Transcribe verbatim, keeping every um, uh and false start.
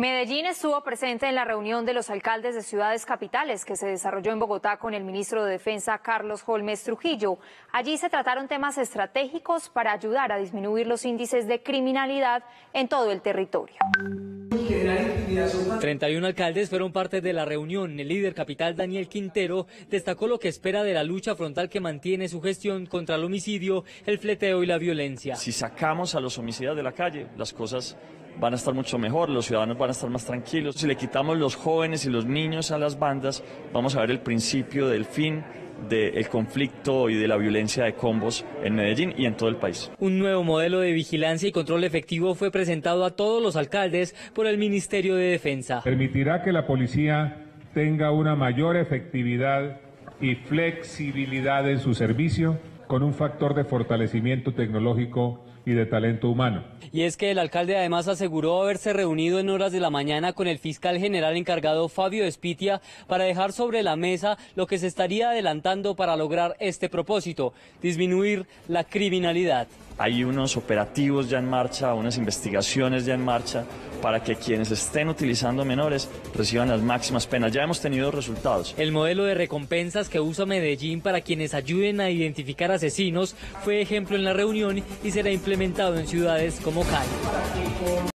Medellín estuvo presente en la reunión de los alcaldes de ciudades capitales que se desarrolló en Bogotá con el ministro de Defensa Carlos Holmes Trujillo. Allí se trataron temas estratégicos para ayudar a disminuir los índices de criminalidad en todo el territorio. treinta y uno alcaldes fueron parte de la reunión. El líder capital Daniel Quintero destacó lo que espera de la lucha frontal que mantiene su gestión contra el homicidio, el fleteo y la violencia. Si sacamos a los homicidas de la calle, las cosas van a estar mucho mejor, los ciudadanos van a estar más tranquilos. Si le quitamos los jóvenes y los niños a las bandas, vamos a ver el principio del fin del conflicto y de la violencia de combos en Medellín y en todo el país. Un nuevo modelo de vigilancia y control efectivo fue presentado a todos los alcaldes por el Ministerio de Defensa. Permitirá que la policía tenga una mayor efectividad y flexibilidad en su servicio, con un factor de fortalecimiento tecnológico y de talento humano. Y es que el alcalde además aseguró haberse reunido en horas de la mañana con el fiscal general encargado Fabio Espitia para dejar sobre la mesa lo que se estaría adelantando para lograr este propósito, disminuir la criminalidad. Hay unos operativos ya en marcha, unas investigaciones ya en marcha para que quienes estén utilizando menores reciban las máximas penas. Ya hemos tenido resultados. El modelo de recompensas que usa Medellín para quienes ayuden a identificar asesinos fue ejemplo en la reunión y será implementado en ciudades como Cali.